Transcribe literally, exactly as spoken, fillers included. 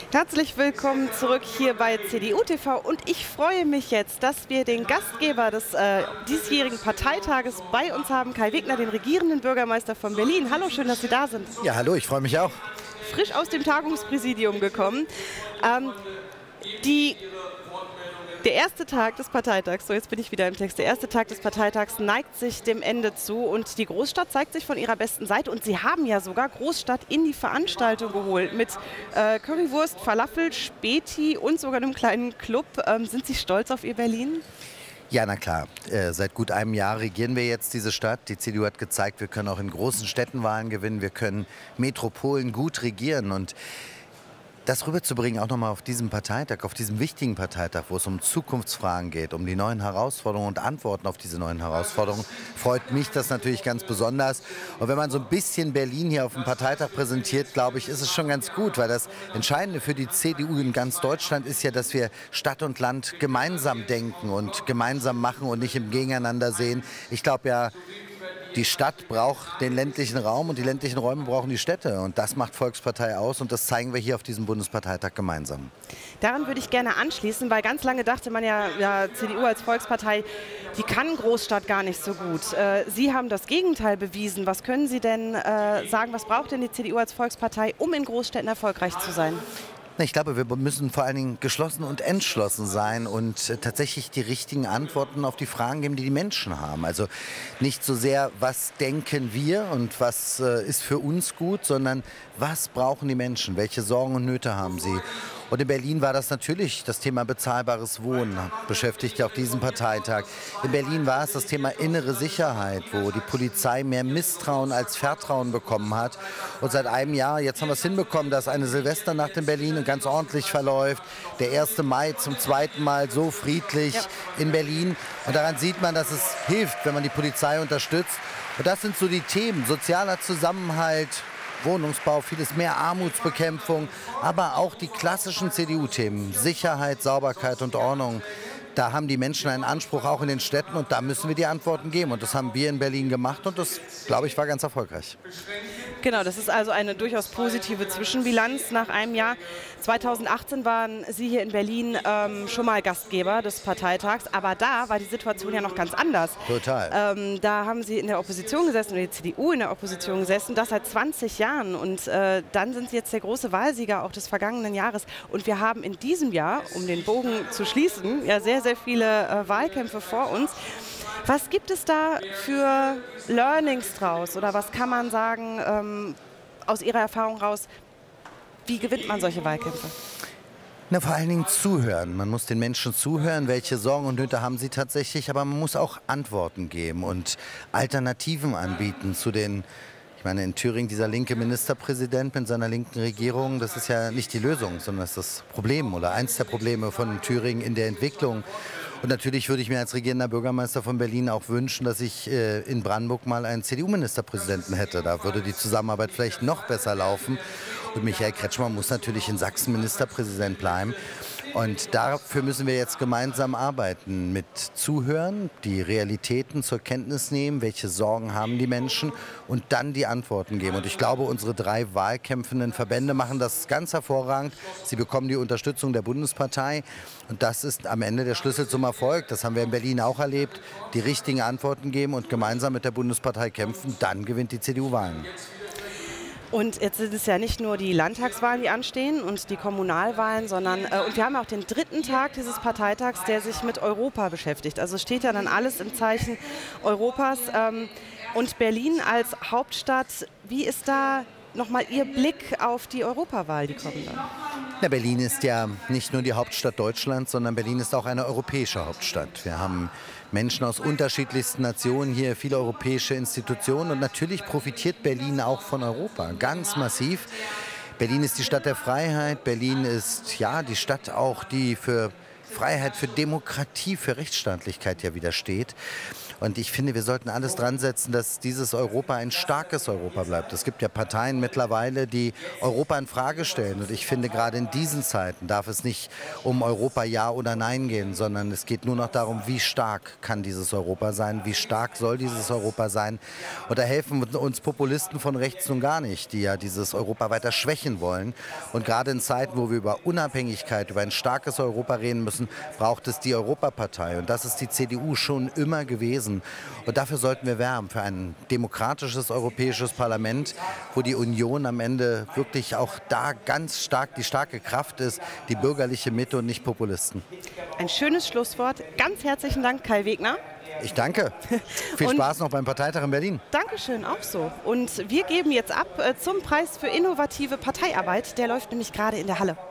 Herzlich willkommen zurück hier bei C D U T V und ich freue mich jetzt, dass wir den Gastgeber des äh, diesjährigen Parteitages bei uns haben, Kai Wegner, den regierenden Bürgermeister von Berlin. Hallo, schön, dass Sie da sind. Ja, hallo, ich freue mich auch. Frisch aus dem Tagungspräsidium gekommen. Ähm, die Der erste Tag des Parteitags, so jetzt bin ich wieder im Text, der erste Tag des Parteitags neigt sich dem Ende zu und die Großstadt zeigt sich von ihrer besten Seite und Sie haben ja sogar Großstadt in die Veranstaltung geholt mit äh, Currywurst, Falafel, Späti und sogar einem kleinen Club. Ähm, sind Sie stolz auf Ihr Berlin? Ja, na klar. Äh, seit gut einem Jahr regieren wir jetzt diese Stadt. Die C D U hat gezeigt, wir können auch in großen Städten Wahlen gewinnen, wir können Metropolen gut regieren und das rüberzubringen, auch nochmal auf diesem Parteitag, auf diesem wichtigen Parteitag, wo es um Zukunftsfragen geht, um die neuen Herausforderungen und Antworten auf diese neuen Herausforderungen, freut mich das natürlich ganz besonders. Und wenn man so ein bisschen Berlin hier auf dem Parteitag präsentiert, glaube ich, ist es schon ganz gut, weil das Entscheidende für die C D U in ganz Deutschland ist ja, dass wir Stadt und Land gemeinsam denken und gemeinsam machen und nicht im Gegeneinander sehen. Ich glaube ja, die Stadt braucht den ländlichen Raum und die ländlichen Räume brauchen die Städte. Und das macht Volkspartei aus und das zeigen wir hier auf diesem Bundesparteitag gemeinsam. Daran würde ich gerne anschließen, weil ganz lange dachte man ja, ja C D U als Volkspartei, die kann Großstadt gar nicht so gut. Äh, Sie haben das Gegenteil bewiesen. Was können Sie denn äh, sagen, was braucht denn die C D U als Volkspartei, um in Großstädten erfolgreich zu sein? Ich glaube, wir müssen vor allen Dingen geschlossen und entschlossen sein und äh, tatsächlich die richtigen Antworten auf die Fragen geben, die die Menschen haben. Also nicht so sehr, was denken wir und was äh, ist für uns gut, sondern was brauchen die Menschen, welche Sorgen und Nöte haben sie. Und in Berlin war das natürlich das Thema bezahlbares Wohnen, beschäftigt ja auch diesen Parteitag. In Berlin war es das Thema innere Sicherheit, wo die Polizei mehr Misstrauen als Vertrauen bekommen hat. Und seit einem Jahr, jetzt haben wir es hinbekommen, dass eine Silvesternacht in Berlin ganz ordentlich verläuft. Der erste Mai zum zweiten Mal so friedlich ja. in Berlin. Und daran sieht man, dass es hilft, wenn man die Polizei unterstützt. Und das sind so die Themen, sozialer Zusammenhalt, Wohnungsbau, vieles mehr Armutsbekämpfung, aber auch die klassischen C D U-Themen, Sicherheit, Sauberkeit und Ordnung. Da haben die Menschen einen Anspruch, auch in den Städten, und da müssen wir die Antworten geben. Und das haben wir in Berlin gemacht und das, glaube ich, war ganz erfolgreich. Genau, das ist also eine durchaus positive Zwischenbilanz nach einem Jahr. zweitausendachtzehn waren Sie hier in Berlin ähm, schon mal Gastgeber des Parteitags, aber da war die Situation ja noch ganz anders. Total. Ähm, da haben Sie in der Opposition gesessen, oder die C D U in der Opposition gesessen, das seit zwanzig Jahren. Und äh, dann sind Sie jetzt der große Wahlsieger auch des vergangenen Jahres. Und wir haben in diesem Jahr, um den Bogen zu schließen, ja sehr, sehr viele äh, Wahlkämpfe vor uns. Was gibt es da für Learnings draus oder was kann man sagen ähm, aus Ihrer Erfahrung raus, wie gewinnt man solche Wahlkämpfe? Na, vor allen Dingen zuhören. Man muss den Menschen zuhören, welche Sorgen und Nöte haben sie tatsächlich, aber man muss auch Antworten geben und Alternativen anbieten zu den. Ich meine, in Thüringen dieser linke Ministerpräsident mit seiner linken Regierung, das ist ja nicht die Lösung, sondern das ist das Problem oder eins der Probleme von Thüringen in der Entwicklung. Und natürlich würde ich mir als regierender Bürgermeister von Berlin auch wünschen, dass ich äh, in Brandenburg mal einen C D U-Ministerpräsidenten hätte. Da würde die Zusammenarbeit vielleicht noch besser laufen. Und Michael Kretschmann muss natürlich in Sachsen Ministerpräsident bleiben. Und dafür müssen wir jetzt gemeinsam arbeiten, mit Zuhören, die Realitäten zur Kenntnis nehmen, welche Sorgen haben die Menschen und dann die Antworten geben. Und ich glaube, unsere drei wahlkämpfenden Verbände machen das ganz hervorragend. Sie bekommen die Unterstützung der Bundespartei und das ist am Ende der Schlüssel zum Erfolg. Das haben wir in Berlin auch erlebt. Die richtigen Antworten geben und gemeinsam mit der Bundespartei kämpfen, dann gewinnt die C D U Wahlen. Und jetzt sind es ja nicht nur die Landtagswahlen, die anstehen und die Kommunalwahlen, sondern äh, und wir haben auch den dritten Tag dieses Parteitags, der sich mit Europa beschäftigt. Also steht ja dann alles im Zeichen Europas. Ähm, und Berlin als Hauptstadt, wie ist da nochmal Ihr Blick auf die Europawahl, die kommen dann? Ja, Berlin ist ja nicht nur die Hauptstadt Deutschlands, sondern Berlin ist auch eine europäische Hauptstadt. Wir haben Menschen aus unterschiedlichsten Nationen hier, viele europäische Institutionen und natürlich profitiert Berlin auch von Europa, ganz massiv. Berlin ist die Stadt der Freiheit, Berlin ist ja die Stadt auch, die für Freiheit, für Demokratie, für Rechtsstaatlichkeit ja widersteht. Und ich finde, wir sollten alles dran setzen, dass dieses Europa ein starkes Europa bleibt. Es gibt ja Parteien mittlerweile, die Europa in Frage stellen. Und ich finde, gerade in diesen Zeiten darf es nicht um Europa ja oder nein gehen, sondern es geht nur noch darum, wie stark kann dieses Europa sein, wie stark soll dieses Europa sein. Und da helfen uns Populisten von rechts nun gar nicht, die ja dieses Europa weiter schwächen wollen. Und gerade in Zeiten, wo wir über Unabhängigkeit, über ein starkes Europa reden müssen, braucht es die Europapartei. Und das ist die C D U schon immer gewesen. Und dafür sollten wir werben, für ein demokratisches europäisches Parlament, wo die Union am Ende wirklich auch da ganz stark die starke Kraft ist, die bürgerliche Mitte und nicht Populisten. Ein schönes Schlusswort. Ganz herzlichen Dank, Kai Wegner. Ich danke. Viel Spaß noch beim Parteitag in Berlin. Dankeschön, auch so. Und wir geben jetzt ab äh, zum Preis für innovative Parteiarbeit. Der läuft nämlich gerade in der Halle.